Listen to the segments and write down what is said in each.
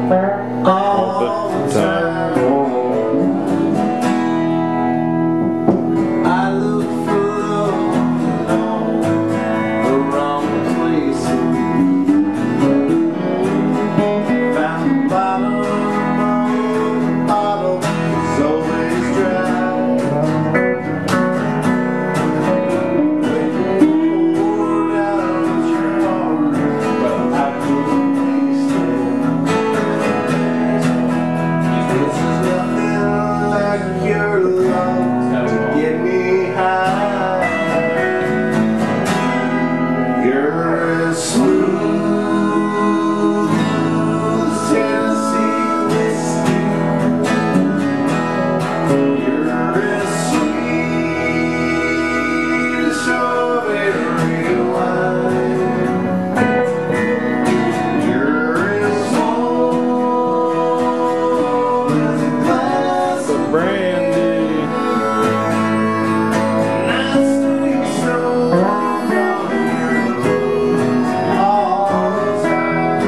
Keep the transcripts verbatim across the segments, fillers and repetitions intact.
all the time. I look for love in the wrong places. Found the bottom of the bottle is always dry. When you poured out your heart, but I couldn't taste it. This is nothing like your love to get me high. You're as smooth as Tennessee whiskey. You're as sweet as strawberry wine. You're as warm as a glass of brandy. And I stay so long on your all the time.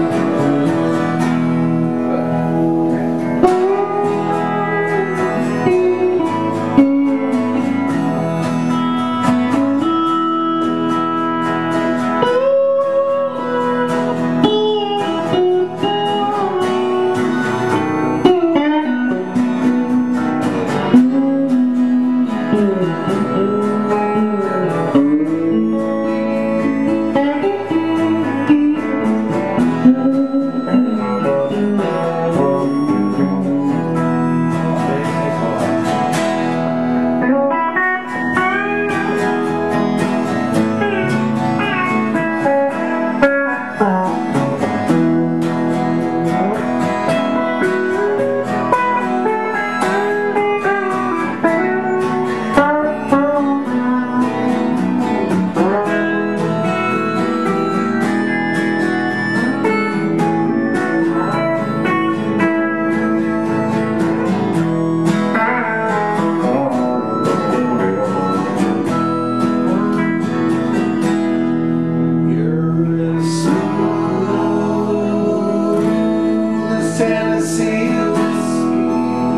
Tennessee whiskey.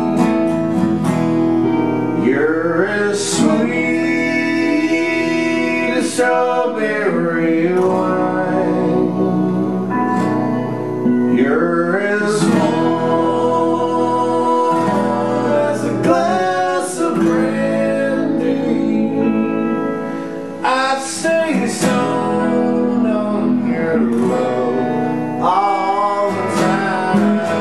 You're as sweet as strawberry wine. You're as warm as a glass of brandy. I'd stay stoned on your love all the time.